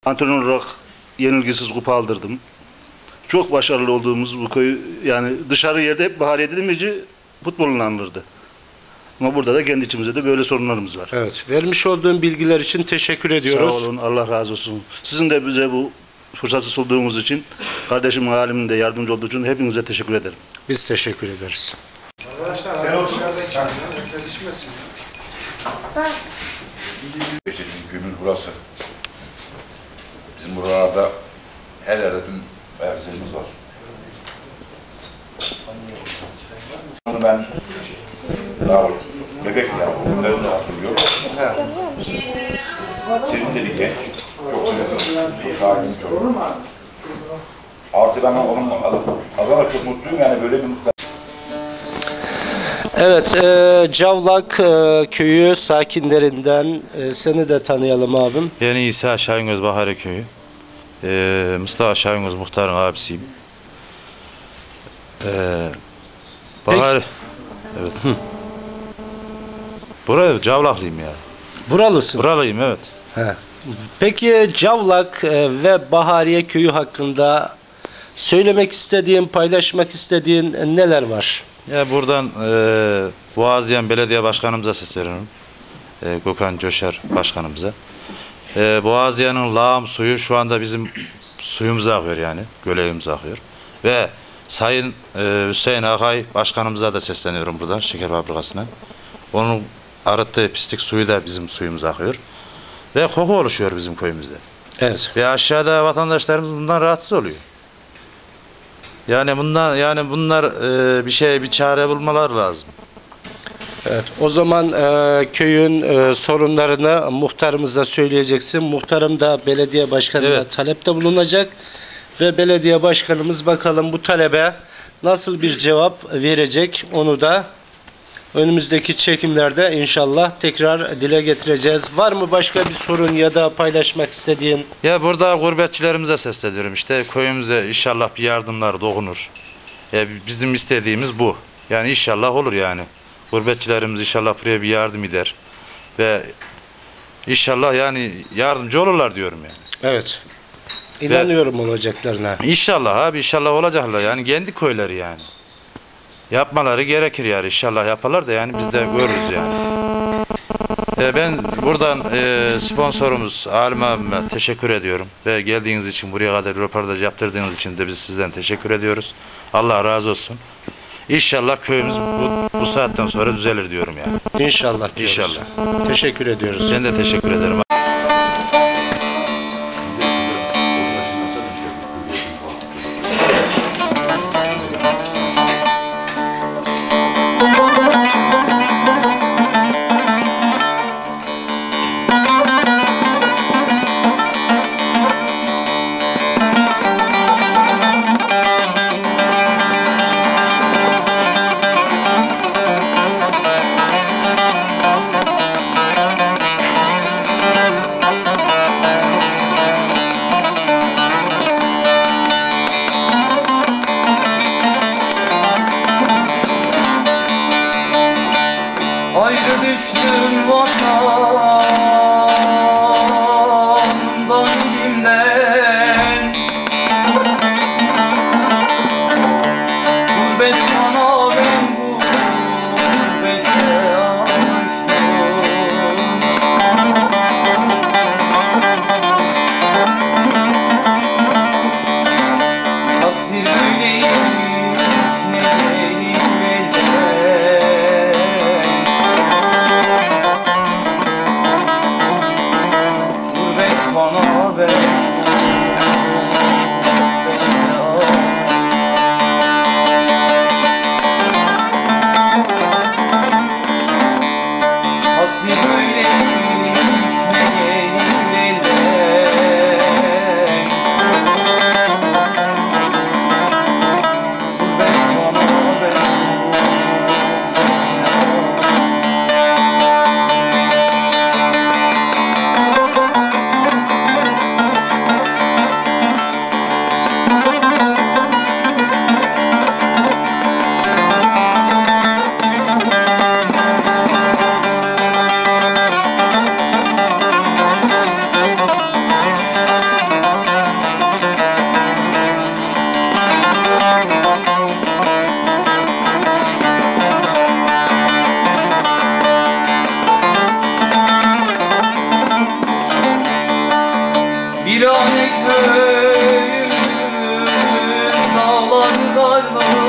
Antrenör olarak yenilgisiz kupa aldırdım. Çok başarılı olduğumuz bu köy, yani dışarı yerde hep Bahariye Demirci futbolunu anılırdı. Ama burada da kendi içimizde de böyle sorunlarımız var. Evet. Vermiş olduğun bilgiler için teşekkür ediyoruz. Sağ olun, Allah razı olsun. Sizin de bize bu fırsatı sunduğunuz için, kardeşimin halimin de yardımcı olduğu için hepinize teşekkür ederim. Biz teşekkür ederiz. Arkadaşlar dışarıda içmeyin. Herkes içmesin. İşte bizim köyümüz burası. Bizim buralarda her yerde tüm ayak izlerimiz var. Onu ben daha bebek ya, bunları da hatırlıyorum. Senin de bir genç, çok sakin, çok. Artı ben onun adına çok mutluyum, yani böyle bir mutluluk. Evet, Cavlak köyü sakinlerinden seni de tanıyalım abim. Ben İsa Şahingöz Bahariye Köyü. Mustafa Şahingöz muhtarın abisiyim. Bahariye... Evet. Buraya Cavlaklıyım ya. Buralısın. Buralıyım, evet. He. Peki Cavlak ve Bahariye köyü hakkında söylemek istediğin, paylaşmak istediğin neler var? Ya buradan Boğaziyen Belediye Başkanımıza sesleniyorum. Gökhan Coşar Başkanımıza. Boğaziyen'in lağım suyu şu anda bizim suyumuza akıyor, yani göleğimize akıyor. Ve Sayın Hüseyin Akay Başkanımıza da sesleniyorum buradan, şeker fabrikasına. Onun arıttığı pislik suyu da bizim suyumuza akıyor. Ve koku oluşuyor bizim köyümüzde. Evet. Ve aşağıda vatandaşlarımız bundan rahatsız oluyor. Yani bunlar bir çare bulmaları lazım. Evet. O zaman köyün sorunlarını muhtarımıza söyleyeceksin. Muhtarım da belediye başkanına Evet. talepte bulunacak ve belediye başkanımız bakalım bu talebe nasıl bir cevap verecek, onu da önümüzdeki çekimlerde inşallah tekrar dile getireceğiz. Var mı başka bir sorun ya da paylaşmak istediğin? Ya burada gurbetçilerimize sesleniyorum, işte köyümüze inşallah bir yardımlar dokunur. Bizim istediğimiz bu. Yani inşallah olur yani. Gurbetçilerimiz inşallah buraya bir yardım eder. Ve inşallah yani yardımcı olurlar diyorum yani. Evet. İnanıyorum olacaklarına. İnşallah abi, inşallah olacaklar yani, kendi köyleri yani. Yapmaları gerekir yani, inşallah yaparlar da yani biz de görürüz yani. Ben buradan sponsorumuz Alim abime teşekkür ediyorum ve geldiğiniz için, buraya kadar röportaj yaptırdığınız için de biz sizden teşekkür ediyoruz. Allah razı olsun. İnşallah köyümüz bu saatten sonra düzelir diyorum yani. İnşallah diyoruz. İnşallah. Teşekkür ediyoruz. Ben de teşekkür ederim. Ayrı düştüm vatandan dilimden, gurbet bana ben bu gurbete alıştım. Takdir böyleymiş, ne diyeyim elden. Bana ver. Virane köyümün dağları karlı